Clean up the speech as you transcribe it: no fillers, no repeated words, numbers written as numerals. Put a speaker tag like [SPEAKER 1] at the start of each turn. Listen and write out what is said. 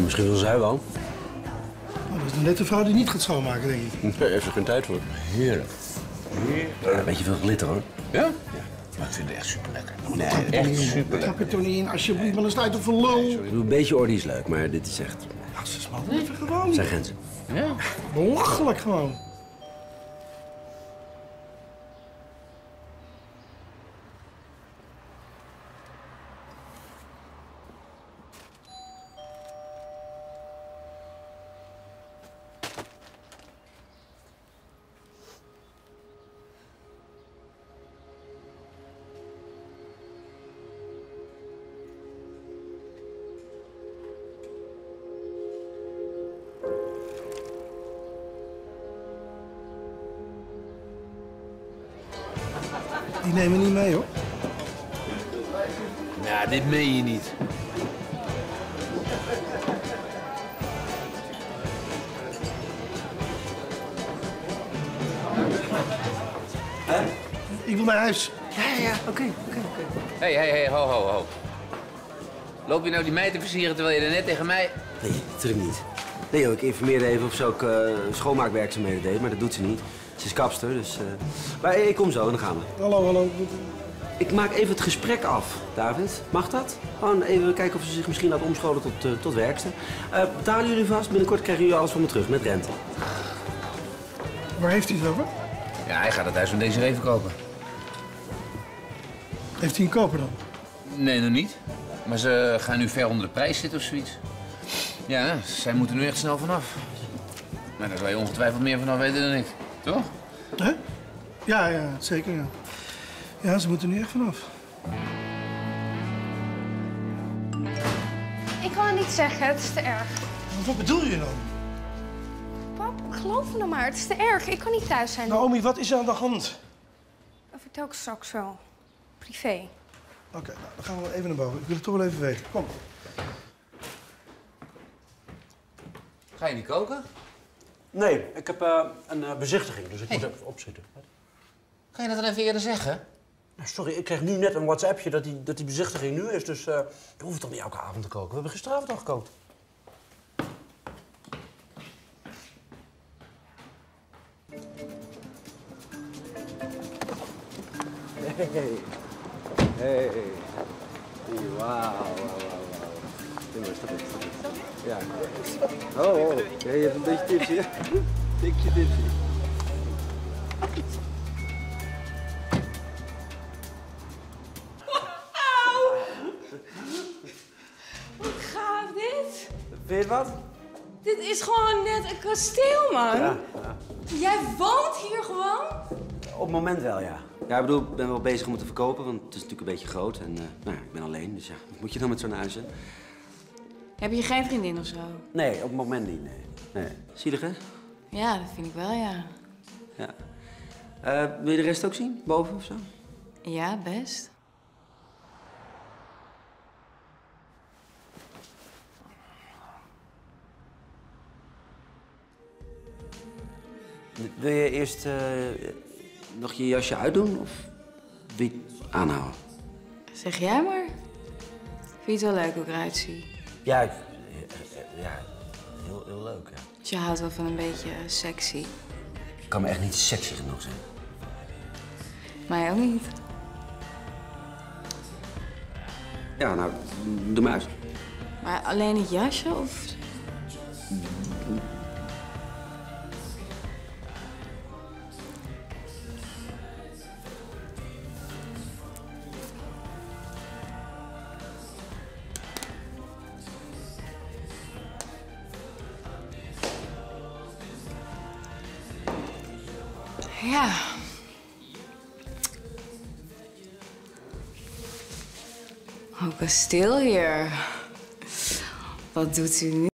[SPEAKER 1] misschien wil zij wel.
[SPEAKER 2] Nou, dat is net de vrouw die niet gaat schoonmaken, denk ik.
[SPEAKER 1] Nee, daar heeft er geen tijd voor. Heerlijk. Een beetje veel glitter, hoor.
[SPEAKER 3] Ja? Ja. Maar ik vind het echt super lekker.
[SPEAKER 1] Nee,
[SPEAKER 3] echt super
[SPEAKER 2] Dat
[SPEAKER 3] lekker.
[SPEAKER 2] heb je toch niet in, alsjeblieft, maar dan sta je toch voor lul.
[SPEAKER 1] Ik bedoel, een beetje orde is leuk, maar dit is echt...
[SPEAKER 2] Jezus, man, even gewoon.
[SPEAKER 1] zijn grenzen.
[SPEAKER 3] Ja.
[SPEAKER 2] Belachelijk gewoon. Die nemen niet mee, hoor.
[SPEAKER 3] Ja, dit meen je niet.
[SPEAKER 2] Ik wil naar huis.
[SPEAKER 3] Ja, oké. Hé, ho. Loop je nou die meid te versieren terwijl je er net tegen mij...
[SPEAKER 1] Nee, natuurlijk niet. Nee, joh, ik informeerde even of ze ook schoonmaakwerkzaamheden deed, maar dat doet ze niet. Ze is kapster, dus... Maar ik kom zo en dan gaan we.
[SPEAKER 2] Hallo.
[SPEAKER 1] Ik maak even het gesprek af, David. Mag dat? Gewoon even kijken of ze zich misschien laat omscholen tot werkster. Betalen jullie vast? Binnenkort krijgen jullie alles van me terug, met rente.
[SPEAKER 2] Waar heeft hij het over?
[SPEAKER 3] Ja, hij gaat het huis van deze even kopen.
[SPEAKER 2] Heeft hij een koper dan?
[SPEAKER 3] Nee, nog niet. Maar ze gaan nu ver onder de prijs zitten of zoiets. Ja, zij moeten nu echt snel vanaf. Maar daar zal je ongetwijfeld meer vanaf weten dan ik. Toch?
[SPEAKER 2] Hè? Ja, zeker, ja. Ja, ze moeten nu echt vanaf.
[SPEAKER 4] Ik kan het niet zeggen, het is te erg.
[SPEAKER 2] Wat bedoel je dan?
[SPEAKER 4] Pap, geloof me nou maar, het is te erg. Ik kan niet thuis zijn.
[SPEAKER 2] Naomi, wat is er aan de hand?
[SPEAKER 4] Dat vertel ik straks wel. Privé.
[SPEAKER 2] Oké, nou, dan gaan we even naar boven. Ik wil het toch wel even weten. Kom.
[SPEAKER 3] Ga je niet koken?
[SPEAKER 1] Nee, ik heb een bezichtiging, dus ik moet even opzitten.
[SPEAKER 3] Ga je dat dan even eerder zeggen?
[SPEAKER 1] Nou, sorry, ik kreeg nu net een WhatsAppje dat die bezichtiging nu is, dus je hoeft toch niet elke avond te koken. We hebben gisteravond al gekookt. Hey. Wauw. Doe maar, stop het. Ja. Oh. Ja, je hebt een beetje tipsy, hè? Tikje tipsy.
[SPEAKER 5] Wat gaaf dit.
[SPEAKER 1] Vind je het wat?
[SPEAKER 5] Dit is gewoon net een kasteel, man.
[SPEAKER 1] Ja.
[SPEAKER 5] Jij woont hier gewoon?
[SPEAKER 1] Op het moment wel, ja. Ja, ik bedoel, ik ben wel bezig om het te verkopen, want het is natuurlijk een beetje groot. En nou ja, ik ben alleen, dus ja, wat moet je dan met zo'n huis, hè?
[SPEAKER 5] Heb je geen vriendin of zo?
[SPEAKER 1] Nee, op het moment niet, nee. Zielig, hè?
[SPEAKER 5] Ja, dat vind ik wel, ja.
[SPEAKER 1] Ja. Wil je de rest ook zien? Boven of zo?
[SPEAKER 5] Ja, best.
[SPEAKER 1] Wil je eerst nog je jasje uitdoen of wil je het aanhouden?
[SPEAKER 5] Zeg jij maar. Vind je het wel leuk hoe ik eruit zie?
[SPEAKER 1] Ja, heel leuk, ja.
[SPEAKER 5] Dus je houdt wel van een beetje sexy.
[SPEAKER 1] Ik kan me echt niet sexy genoeg zijn.
[SPEAKER 5] Mij ook niet.
[SPEAKER 1] Ja, nou, doe maar uit.
[SPEAKER 5] Maar alleen het jasje of... Ja. Oh, kasteel hier. Wat doet u nu?